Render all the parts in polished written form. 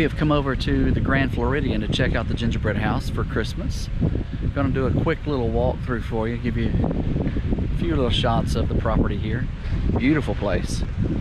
have come over to the Grand Floridian to check out the gingerbread house for Christmas. Gonna do a quick little walkthrough for you, give you a few little shots of the property here. Beautiful place.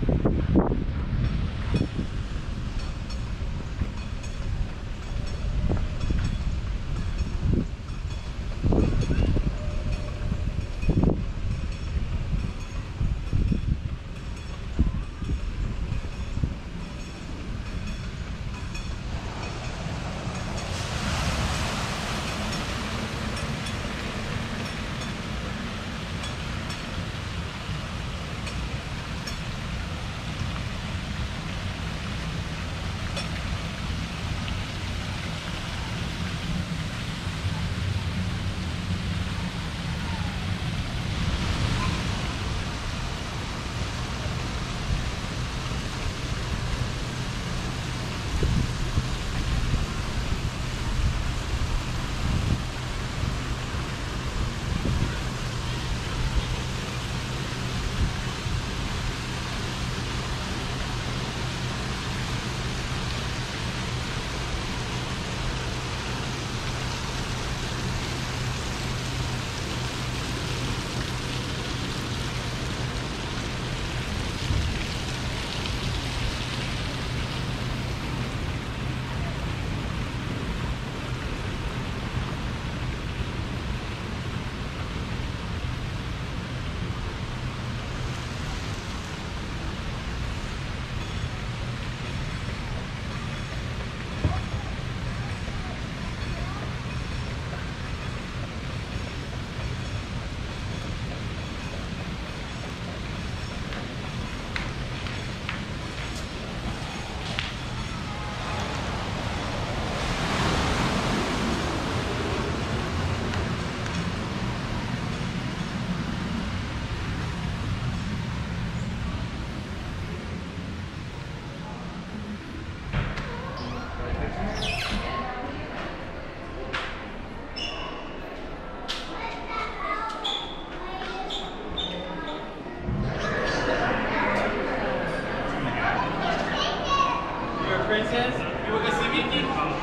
Princess, you want to see Mickey?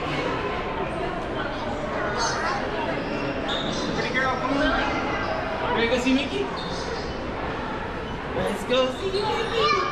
Pretty girl, come on. Ready to go see Mickey? Let's go see Mickey.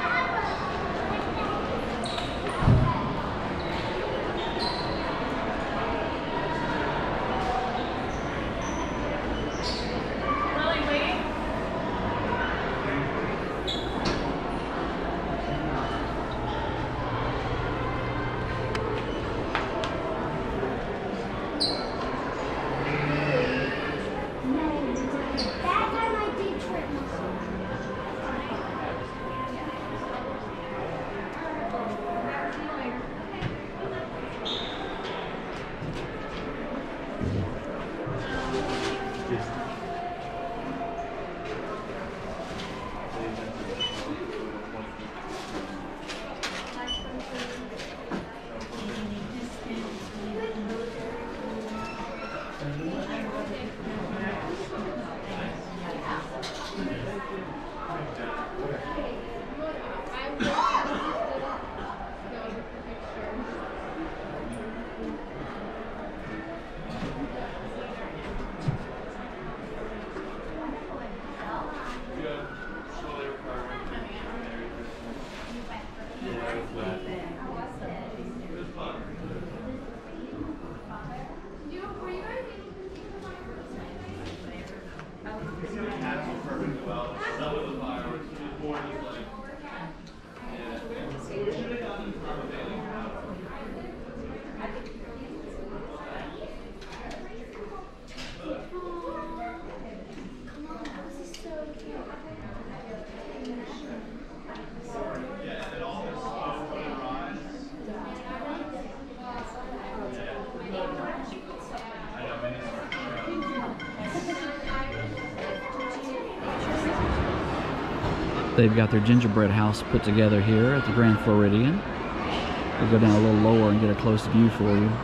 They've got their gingerbread house put together here at the Grand Floridian. We'll go down a little lower and get a close view for you.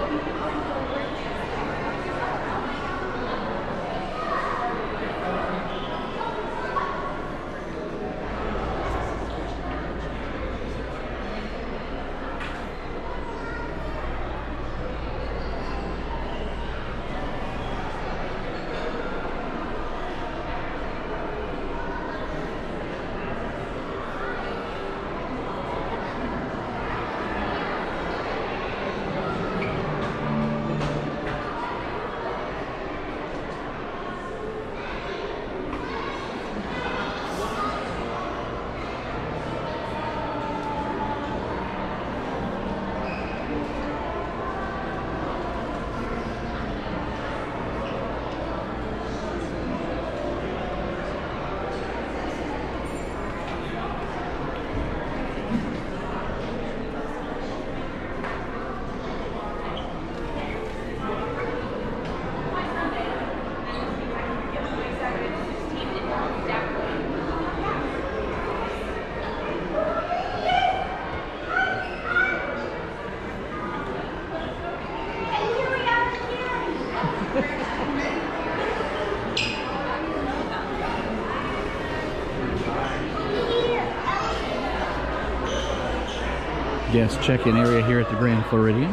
Guest check-in area here at the Grand Floridian.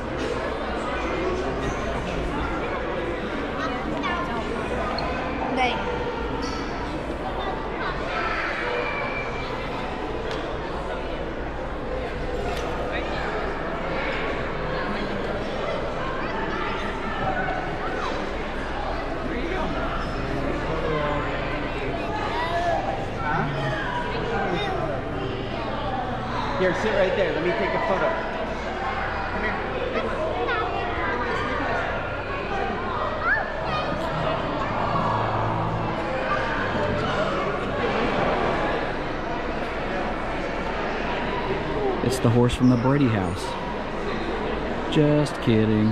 Here, sit right there. Let me take a photo. Come here. It's the horse from the Brady house. Just kidding.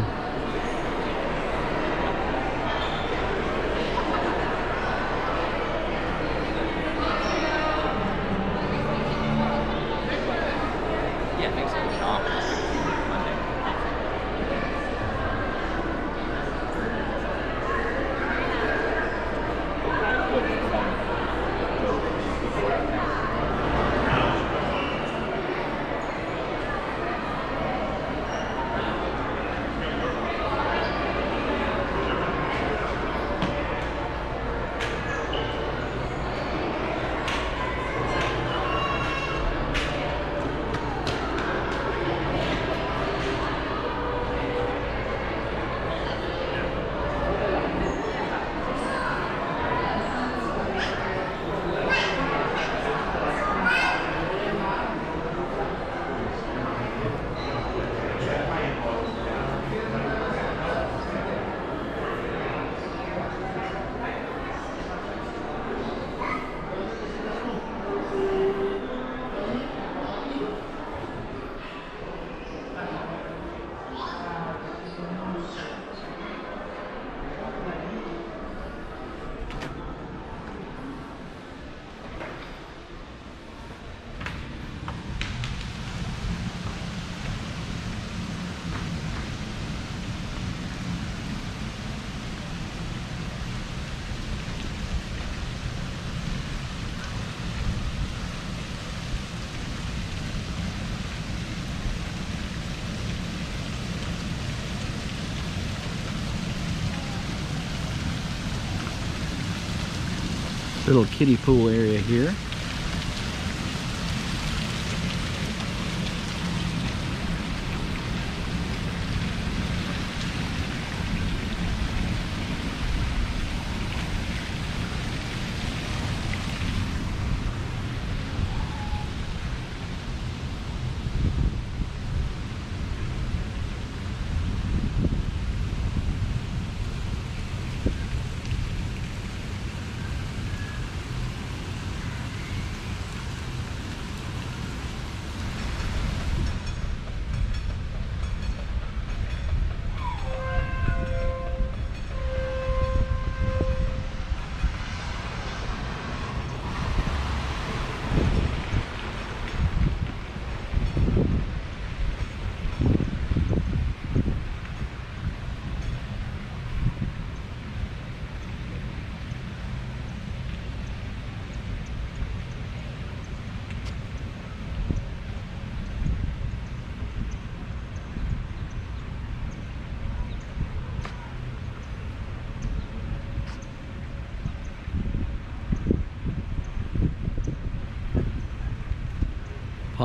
Little kiddie pool area here.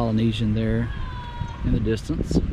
Polynesian there in the distance.